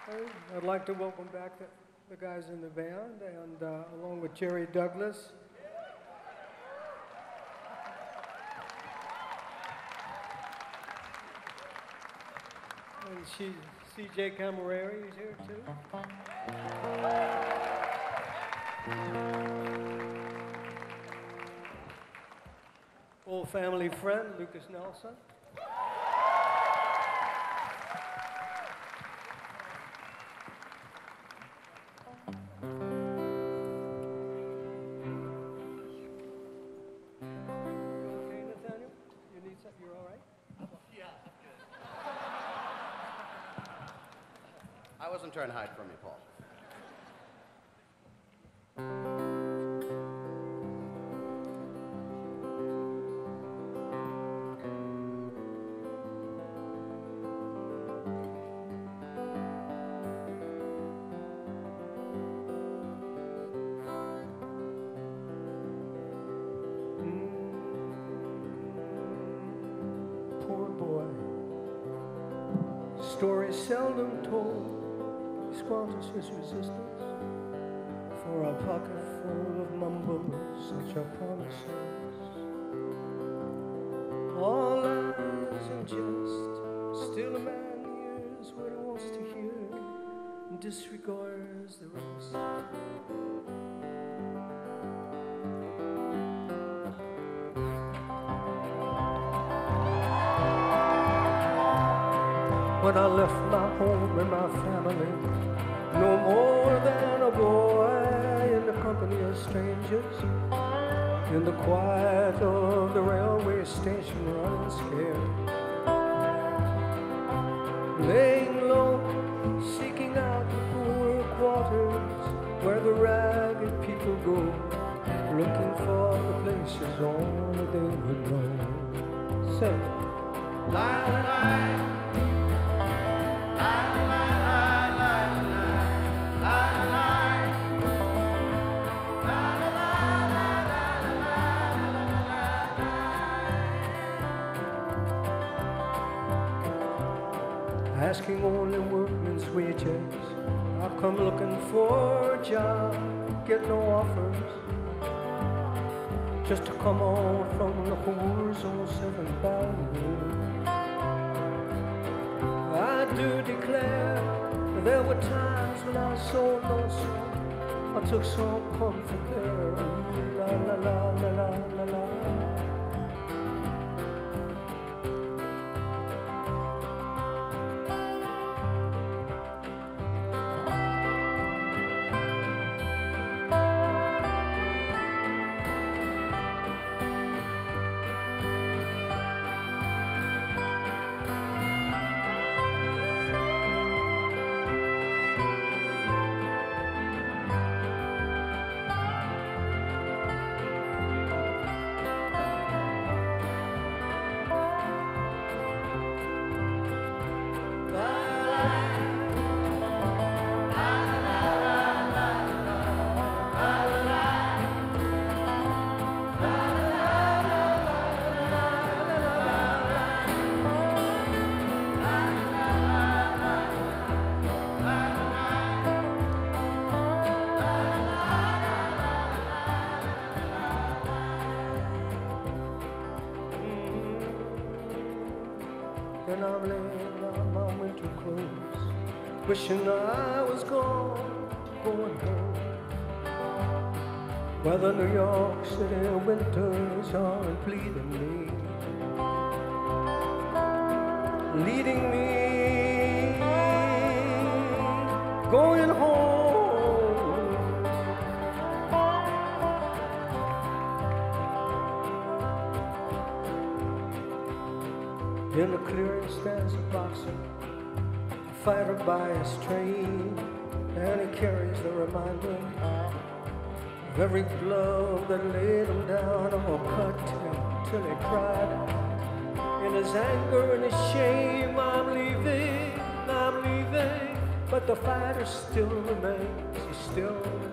I'd like to welcome back the guys in the band, and along with Jerry Douglas. And C.J. Camerari is here too. Old family friend, Lucas Nelson. I wasn't trying to hide from you, Paul. Poor boy, story seldom told. Squanders his resistance for a pocket full of mumbles, such are promises. All lies and jest, still a man hears what he wants to hear and disregards the rest. When I left my home and my family, no more than a boy in the company of strangers, in the quiet of the railway station, running scared, laying low, seeking out the poor quarters where the ragged people go, looking for the places only they would know. Say, lie, lie. Asking only workmen's wages, I've come looking for a job, get no offers, just to come on from the whores on 7th Avenue. I do declare there were times when I was so lonesome, I took some comfort there. La la la la la la la. And I'm laying on my winter clothes, wishing I was gone, going home, where the New York City winters aren't bleeding me, leading me, going home. In the clearing stands a boxer, a fighter by his trade, and he carries the reminder of every glove that laid him down or cut him till he cried out. In his anger and his shame, I'm leaving, but the fighter still remains, he still remains.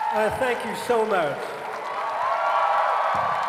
Thank you so much.